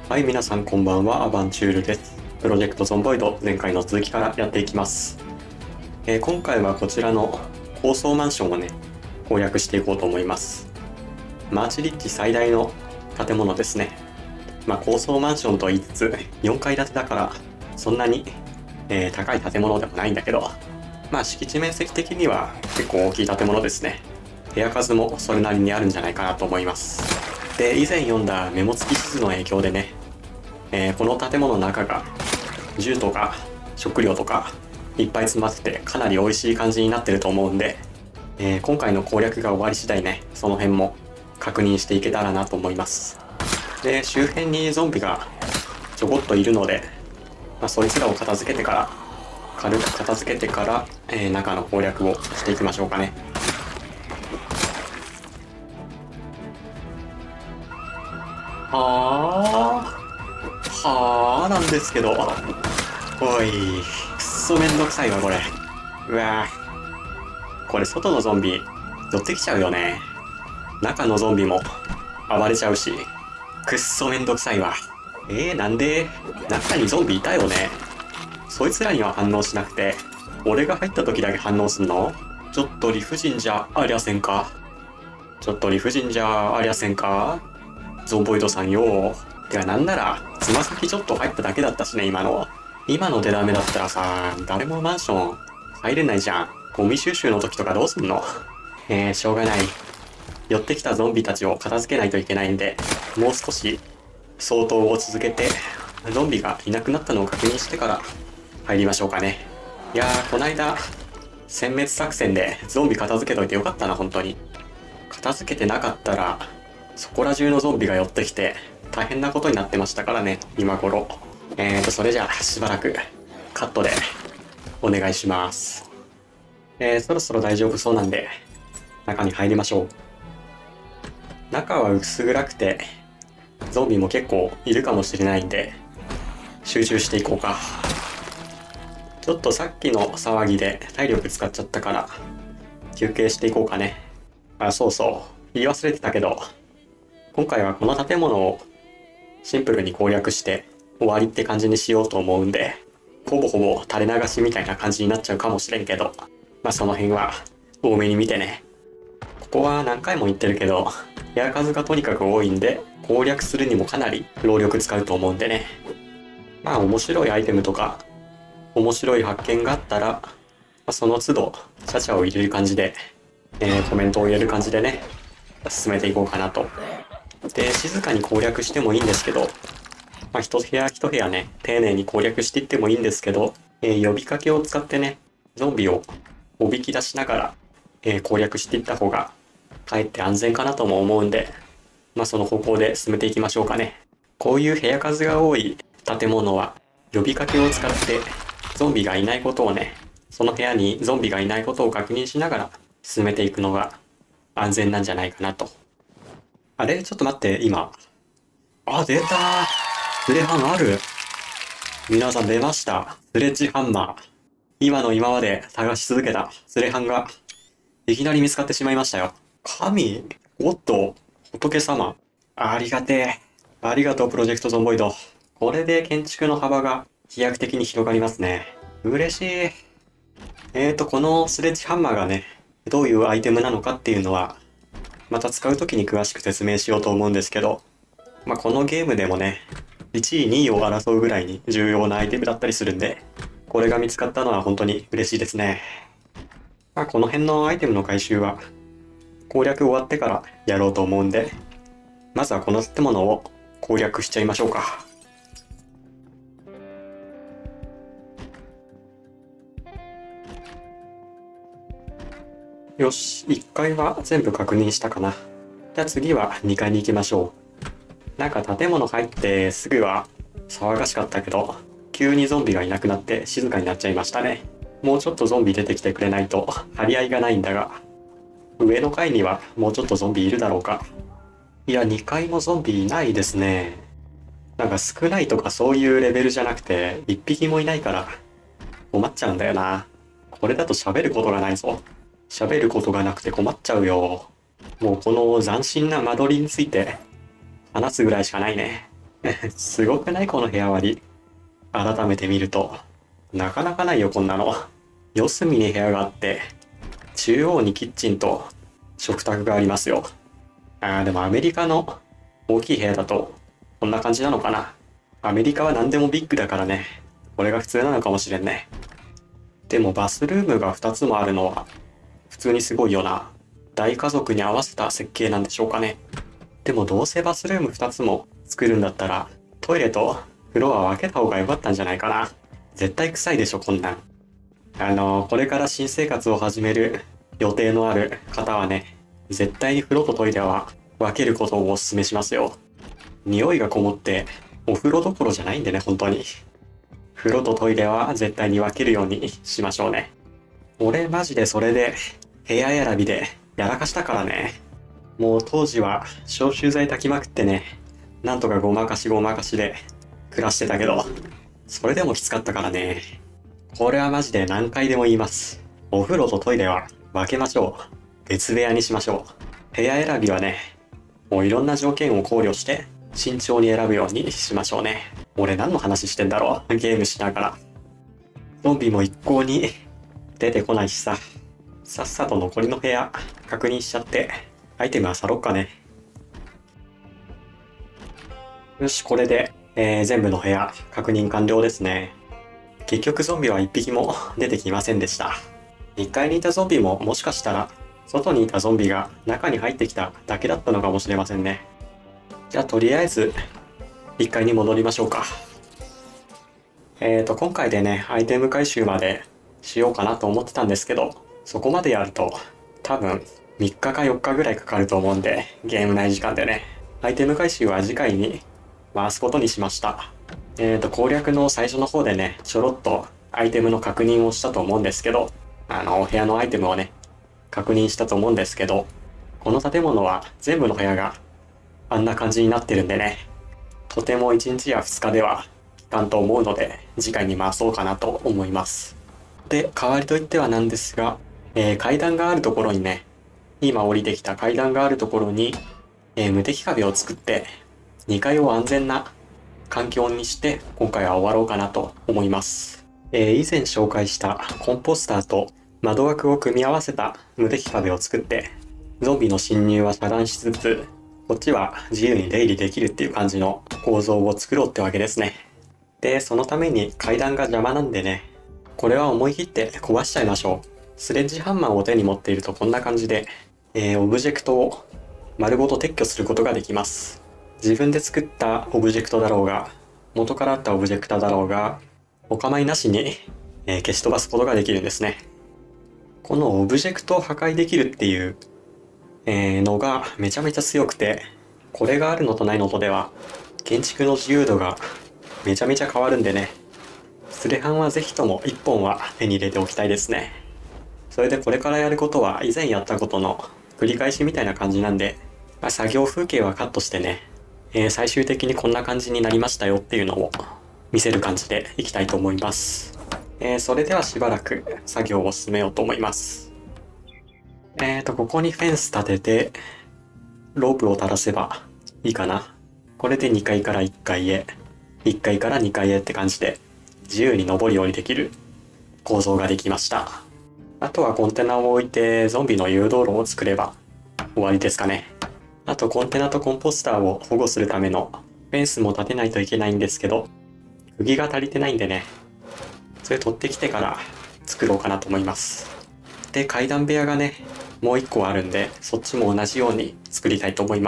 はい、皆さんこんばんは、アバンチュールです。プロジェクトゾンボイド、前回の続きからやっていきます。今回はこちらの高層マンションをね、攻略していこうと思います。マーチリッジ最大の建物ですね。高層マンションと言いつつ、4階建てだから、そんなに、高い建物でもないんだけど、敷地面積的には結構大きい建物ですね。部屋数もそれなりにあるんじゃないかなと思います。で、以前読んだメモ付き地図の影響でね、この建物の中が銃とか食料とかいっぱい詰まっててかなり美味しい感じになってると思うんで、今回の攻略が終わり次第ね、その辺も確認していけたらなと思います。で、周辺にゾンビがちょこっといるので、そいつらを軽く片付けてから、中の攻略をしていきましょうかね。はあなんですけど、おい、くっそめんどくさいわこれ。うわぁ、これ外のゾンビ寄ってきちゃうよね。中のゾンビも暴れちゃうし、くっそめんどくさいわ。なんで中にゾンビいたよね。そいつらには反応しなくて、俺が入った時だけ反応すんの？ちょっと理不尽じゃありゃせんか。ゾンボイドさんよ。てかなんなら、つま先ちょっと入っただけだったしね、今の。今のでダメだったらさ、誰もマンション入れないじゃん。ゴミ収集の時とかどうすんの？しょうがない。寄ってきたゾンビたちを片付けないといけないんで、もう少し掃討を続けて、ゾンビがいなくなったのを確認してから入りましょうかね。いやー、こないだ、殲滅作戦でゾンビ片付けといてよかったな、本当に。片付けてなかったら、そこら中のゾンビが寄ってきて、大変なことになってましたからね、今頃。それじゃあ、しばらく、カットで、お願いします。そろそろ大丈夫そうなんで、中に入りましょう。中は薄暗くて、ゾンビも結構いるかもしれないんで、集中していこうか。ちょっとさっきの騒ぎで体力使っちゃったから、休憩していこうかね。そうそう。言い忘れてたけど、今回はこの建物をシンプルに攻略して終わりって感じにしようと思うんで、ほぼほぼ垂れ流しみたいな感じになっちゃうかもしれんけど、その辺は多めに見てね。ここは何回も言ってるけど、部屋数がとにかく多いんで、攻略するにもかなり労力使うと思うんでね。面白いアイテムとか、面白い発見があったら、その都度、チャチャを入れる感じで、コメントを入れる感じでね、進めていこうかなと。で、静かに攻略してもいいんですけど、一部屋一部屋ね、丁寧に攻略していってもいいんですけど、呼びかけを使ってね、ゾンビをおびき出しながら、攻略していった方が、かえって安全かなとも思うんで、その方向で進めていきましょうかね。こういう部屋数が多い建物は、呼びかけを使って、ゾンビがいないことをね、その部屋にゾンビがいないことを確認しながら進めていくのが安全なんじゃないかなと。あれちょっと待って、今。出たー。スレハンある。皆さん出ました。スレッジハンマー。今の今まで探し続けたスレハンが、いきなり見つかってしまいましたよ。神、ゴッド、仏様。ありがてえ。ありがとう、プロジェクトゾンボイド。これで建築の幅が飛躍的に広がりますね。嬉しい。このスレッジハンマーがね、どういうアイテムなのかっていうのは、また使うときに詳しく説明しようと思うんですけど、このゲームでもね、1位、2位を争うぐらいに重要なアイテムだったりするんで、これが見つかったのは本当に嬉しいですね。この辺のアイテムの回収は、攻略終わってからやろうと思うんで、まずはこの建物を攻略しちゃいましょうか。よし、1階は全部確認したかな。じゃあ次は2階に行きましょう。なんか建物入ってすぐは騒がしかったけど、急にゾンビがいなくなって静かになっちゃいましたね。もうちょっとゾンビ出てきてくれないと張り合いがないんだが、上の階にはもうちょっとゾンビいるだろうか。いや、2階もゾンビいないですね。なんか少ないとかそういうレベルじゃなくて、1匹もいないから困っちゃうんだよな。これだと喋ることがないぞ。喋ることがなくて困っちゃうよ。もうこの斬新な間取りについて話すぐらいしかないね。 すごくないこの部屋割り。改めて見ると、なかなかないよこんなの。四隅に部屋があって、中央にキッチンと食卓がありますよ。でもアメリカの大きい部屋だと、こんな感じなのかな。アメリカは何でもビッグだからね。これが普通なのかもしれんね。でもバスルームが2つもあるのは、普通にすごいよな。大家族に合わせた設計なんでしょうかね。でもどうせバスルーム2つも作るんだったら、トイレと風呂は分けた方が良かったんじゃないかな。絶対臭いでしょ、こんなん。これから新生活を始める予定のある方はね、絶対に風呂とトイレは分けることをお勧めしますよ。匂いがこもってお風呂どころじゃないんでね、本当に。風呂とトイレは絶対に分けるようにしましょうね。俺マジでそれで部屋選びでやらかしたからね。もう当時は消臭剤焚きまくってね、なんとかごまかしで暮らしてたけど、それでもきつかったからね。これはマジで何回でも言います。お風呂とトイレは分けましょう。別部屋にしましょう。部屋選びはね、もういろんな条件を考慮して慎重に選ぶようにしましょうね。俺何の話してんだろう、ゲームしながら。ゾンビも一向に出てこないしさ。さっさと残りの部屋確認しちゃってアイテムは去ろっかね。よし、これで、全部の部屋確認完了ですね。結局ゾンビは一匹も出てきませんでした。1階にいたゾンビももしかしたら外にいたゾンビが中に入ってきただけだったのかもしれませんね。じゃあとりあえず1階に戻りましょうか。今回でね、アイテム回収までしようかなと思ってたんですけど、そこまでやると多分3日か4日ぐらいかかると思うんで、ゲーム内時間でね、アイテム回収は次回に回すことにしました。攻略の最初の方でね、ちょろっとアイテムの確認をしたと思うんですけど、お部屋のアイテムをね、確認したと思うんですけど、この建物は全部の部屋があんな感じになってるんでね、とても1日や2日では効かんと思うので、次回に回そうかなと思います。で、代わりといってはなんですが、階段があるところにね、今降りてきた階段があるところに、無敵壁を作って、2階を安全な環境にして今回は終わろうかなと思います。以前紹介したコンポスターと窓枠を組み合わせた無敵壁を作って、ゾンビの侵入は遮断しつつ、こっちは自由に出入りできるっていう感じの構造を作ろうってわけですね。で、そのために階段が邪魔なんでね、これは思い切って壊しちゃいましょう。スレッジハンマーを手に持っているとこんな感じで、オブジェクトを丸ごと撤去することができます。自分で作ったオブジェクトだろうが、元からあったオブジェクトだろうが、お構いなしに、消し飛ばすことができるんですね。このオブジェクトを破壊できるっていう、のがめちゃめちゃ強くて、これがあるのとないのとでは、建築の自由度がめちゃめちゃ変わるんでね、スレハンはぜひとも1本は手に入れておきたいですね。それでこれからやることは以前やったことの繰り返しみたいな感じなんで、作業風景はカットしてね、最終的にこんな感じになりましたよっていうのを見せる感じでいきたいと思います。それではしばらく作業を進めようと思います。ここにフェンス立てて、ロープを垂らせばいいかな。これで2階から1階へ、1階から2階へって感じで、自由に上り下りできる構造ができました。あとはコンテナを置いてゾンビの誘導路を作れば終わりですかね。あとコンテナとコンポスターを保護するためのフェンスも立てないといけないんですけど、釘が足りてないんでね、それ取ってきてから作ろうかなと思います。で、階段部屋がね、もう1個あるんで、そっちも同じように作りたいと思います。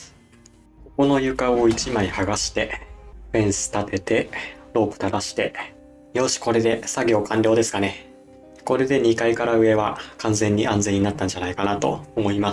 ここの床を1枚剥がして、フェンス立てて、ロープ垂らして、よし、これで作業完了ですかね。これで2階から上は完全に安全になったんじゃないかなと思います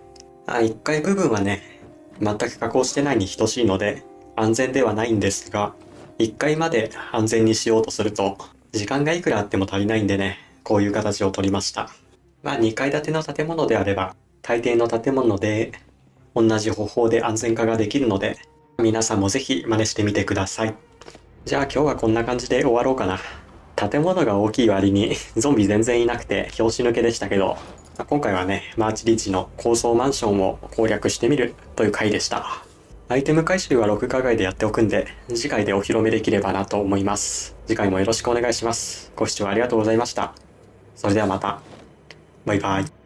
。1階部分はね、全く加工してないに等しいので安全ではないんですが、1階まで安全にしようとすると時間がいくらあっても足りないんでね、こういう形を取りました。2階建ての建物であれば大抵の建物で同じ方法で安全化ができるので、皆さんもぜひ真似してみてください。じゃあ今日はこんな感じで終わろうかな。建物が大きい割にゾンビ全然いなくて拍子抜けでしたけど、今回はね、マーチリッジの高層マンションを攻略してみるという回でした。 アイテム回収は録画外でやっておくんで、次回でお披露目できればなと思います。次回もよろしくお願いします。ご視聴ありがとうございました。それではまた。バイバイ。